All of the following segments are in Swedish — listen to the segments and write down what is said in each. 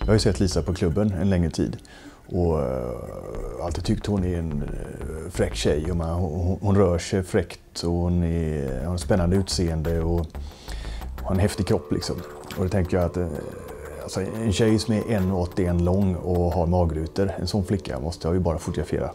har ju sett Lisa på klubben en längre tid och alltid tyckt hon är en fräck tjej. Och hon rör sig fräckt och hon har en spännande utseende och har en häftig kropp liksom. Och då tänker jag att alltså, en tjej som är 1,81 lång och har magrutor, en sån flicka måste jag ju bara fotografera.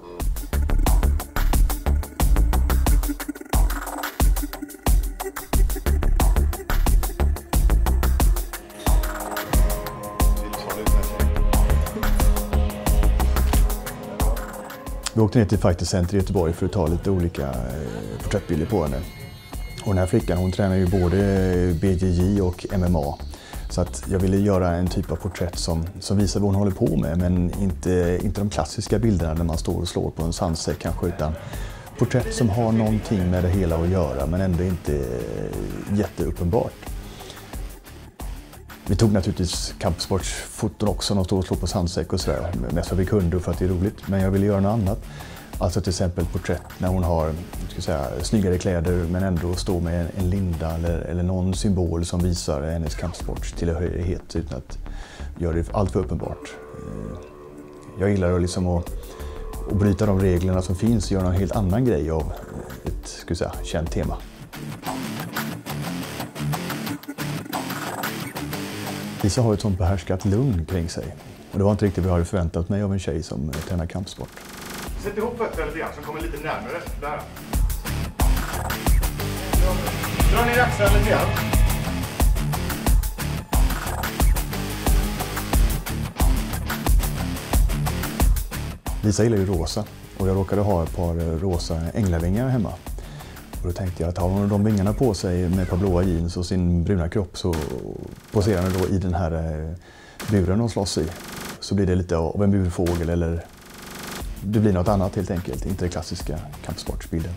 Vi åkte ner till Fighter Center i Göteborg för att ta lite olika porträttbilder på henne. Och den här flickan, hon tränar ju både BJJ och MMA. Så att jag ville göra en typ av porträtt som visar vad hon håller på med, men inte de klassiska bilderna när man står och slår på en sandsäck kanske, utan porträtt som har någonting med det hela att göra men ändå inte jätteuppenbart. Vi tog naturligtvis kampsportsfoton också, de står och slår på sandsäck och sådär, mest för vi kunde och för att det är roligt. Men jag ville göra något annat. Alltså till exempel porträtt när hon har snyggare kläder men ändå står med en linda eller någon symbol som visar hennes kampsportstillhörighet utan att göra det allt för uppenbart. Jag gillar liksom att bryta de reglerna som finns och göra en helt annan grej av ett känt tema. Lisa har ett sånt behärskat lugn kring sig. Och det var inte riktigt vad jag hade förväntat mig av en tjej som tränar kampsport. Sätt ihop fötterna lite grann så kommer lite närmare. Där. Dra ner axlarna lite grann. Lisa gillar ju rosa och jag råkade ha ett par rosa änglavingar hemma. Och då tänkte jag att har hon de vingarna på sig med ett par blåa jeans och sin bruna kropp så poserar hon då i den här buren hon slåss i. Så blir det lite av en burfågel eller det blir något annat helt enkelt, inte den klassiska kampsportsbilden.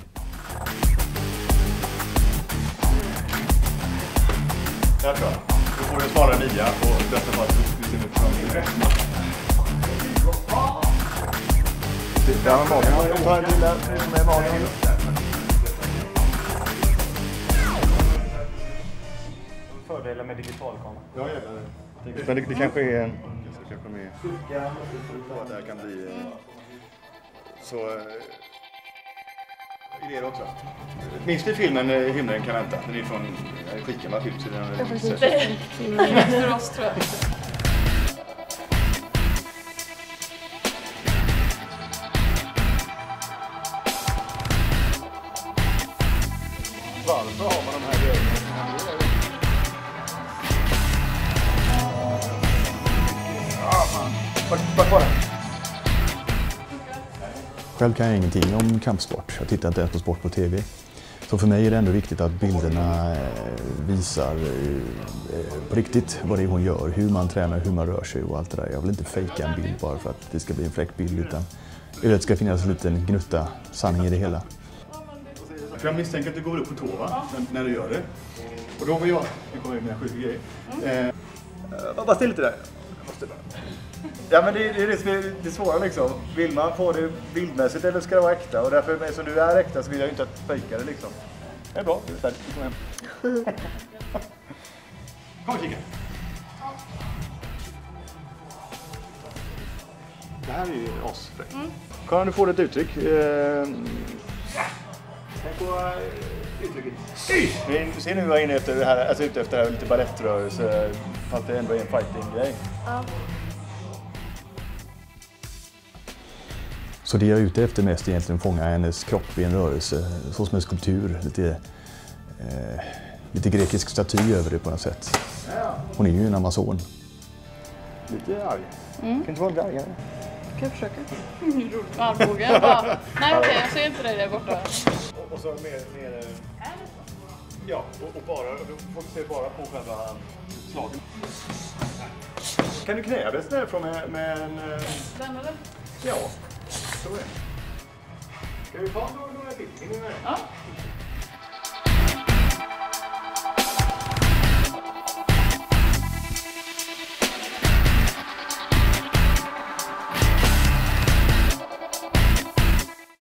Där tror jag. Då får du en smalare midja och detta bara du ser ut framför. Titta med magen. Ta en lilla med magen. Fördelar med digitalkamera. Ja, jävlar. Men det kanske är en... Kanske med... Det här kan bli... Så... Idéer också. Minns du filmen Himlen kan vänta? Den är från skitgammal film. Ja, precis. För oss tror jag. Varför har man de här grejerna? Vart var den? Själv kan jag ingenting om kampsport. Jag tittar inte ens på sport på TV. Så för mig är det ändå viktigt att bilderna visar på riktigt vad det är hon gör, hur man tränar, hur man rör sig och allt det där. Jag vill inte fejka en bild bara för att det ska bli en fräck bild, utan det ska finnas en liten gnutta sanning i det hela. För jag misstänker att du går upp på tå, va? När du gör det. Och då vill jag kommer med en sjuk grej. Bara still lite där. Ja, men det är det som är det svåra liksom. Vill man få det bildmässigt eller ska det vara äkta? Och därför, med som du är äkta, så vill jag ju inte att fejka det liksom. Det är bra, det är färdigt. Kom hem. Kom och kika. Det här är ju asfräckt. Kan du få ett uttryck? Tänk på uttrycket. Vi ser nu vi var inne efter det här, alltså ute efter det här lite balettrörelse, fast det ändå är en fighting-grej. Ja. Så det jag är ute efter mest är egentligen att fånga hennes kropp i en rörelse, så som en skulptur, lite grekisk staty över det på något sätt. Hon är ju en amazon. Lite arg. Kan inte vara lite argare? Kan jag försöka? Armbågen bara. Nej okej, jag ser inte dig där borta. Och så mer ja, och bara, du fokuserar bara på själva slagen. Kan du knäa det därifrån med en... Den eller? Ja, så är det. Ska vi ta några bilder? Ja.